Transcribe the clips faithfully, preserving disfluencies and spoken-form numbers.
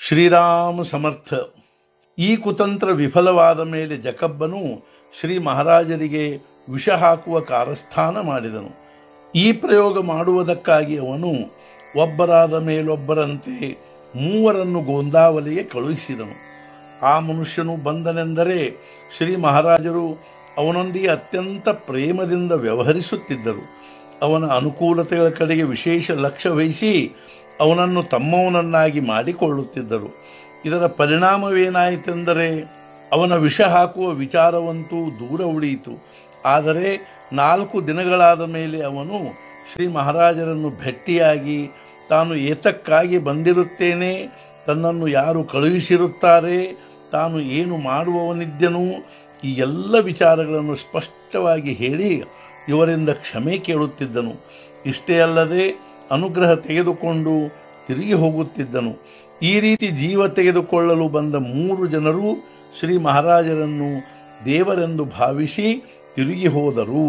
ಶ್ರೀರಾಮ ಸಮರ್ಥ. ಈ ಕುತಂತ್ರ ವಿಫಲವಾದ ಮೇಲೆ ಜಕಬ್ಬನು ಶ್ರೀ ಮಹಾರಾಜರಿಗೆ ವಿಷ ಹಾಕುವ ಕಾರಸ್ಥಾನ ಮಾಡಿದನು. ಈ ಪ್ರಯೋಗ ಮಾಡುವುದಕ್ಕಾಗಿ ಅವನು ಒಬ್ಬರಾದ ಮೇಲೊಬ್ಬರಂತೆ ಮೂವರನ್ನು ಗೋಂದಾವಲಿಗೆ ಕಳುಹಿಸಿದನು. ಆ ಮನುಷ್ಯನು ಬಂದನೆಂದರೆ ಶ್ರೀ ಮಹಾರಾಜರು ಅವನೊಂದಿಗೆ ಅತ್ಯಂತ ಪ್ರೇಮದಿಂದ ವ್ಯವಹರಿಸುತ್ತಿದ್ದರು. ಅವನ ಅನುಕೂಲತೆಗಳ ಕಡೆಗೆ ವಿಶೇಷ ಲಕ್ಷ್ಯ ವಹಿಸಿ ಅವನನ್ನು ತಮ್ಮವನನ್ನಾಗಿ ಮಾಡಿಕೊಳ್ಳುತ್ತಿದ್ದರು. ಇದರ ಪರಿಣಾಮವೇನಾಯಿತೆಂದರೆ ಅವನ ವಿಷ ಹಾಕುವ ವಿಚಾರವಂತೂ ದೂರ ಉಳಿಯಿತು. ಆದರೆ ನಾಲ್ಕು ದಿನಗಳಾದ ಮೇಲೆ ಅವನು ಶ್ರೀ ಮಹಾರಾಜರನ್ನು ಭೇಟಿಯಾಗಿ ತಾನು ಏತಕ್ಕಾಗಿ ಬಂದಿರುತ್ತೇನೆ, ತನ್ನನ್ನು ಯಾರು ಕಳುಹಿಸಿರುತ್ತಾರೆ, ತಾನು ಏನು ಮಾಡುವವನಿದ್ದೆನು, ಈ ಎಲ್ಲ ವಿಚಾರಗಳನ್ನು ಸ್ಪಷ್ಟವಾಗಿ ಹೇಳಿ ಇವರಿಂದ ಕ್ಷಮೆ ಕೇಳುತ್ತಿದ್ದನು. ಇಷ್ಟೇ ಅಲ್ಲದೆ ಅನುಗ್ರಹ ತೆಗೆದುಕೊಂಡು ತಿರುಗಿ ಹೋಗುತ್ತಿದ್ದನು. ಈ ರೀತಿ ಜೀವ ತೆಗೆದುಕೊಳ್ಳಲು ಬಂದ ಮೂರು ಜನರು ಶ್ರೀ ಮಹಾರಾಜರನ್ನು ದೇವರೆಂದು ಭಾವಿಸಿ ತಿರುಗಿ ಹೋದರು.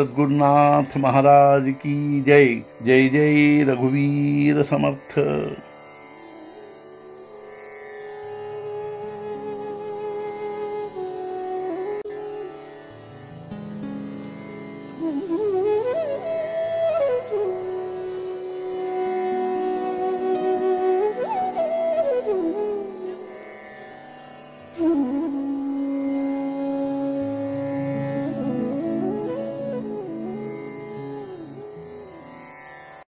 ಸದ್ಗುರುನಾಥ ಮಹಾರಾಜ್ ಕಿ ಜೈ. ಜೈ ಜೈ ರಘುವೀರ ಸಮರ್ಥ.